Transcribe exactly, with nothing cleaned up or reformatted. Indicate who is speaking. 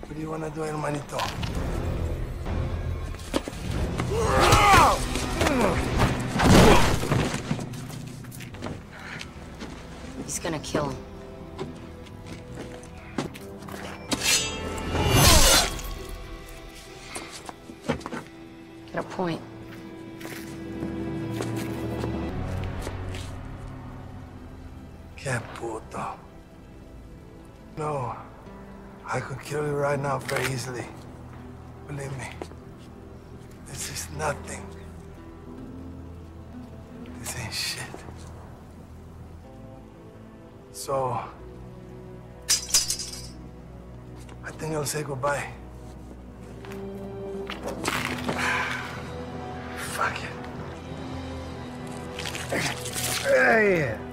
Speaker 1: What do you want to do, hermanito?
Speaker 2: He's gonna kill him. Get a point.
Speaker 1: Que puto. No, I could kill you right now very easily. Believe me. This is nothing. This ain't shit. So, I think I'll say goodbye. Fuck it. Hey!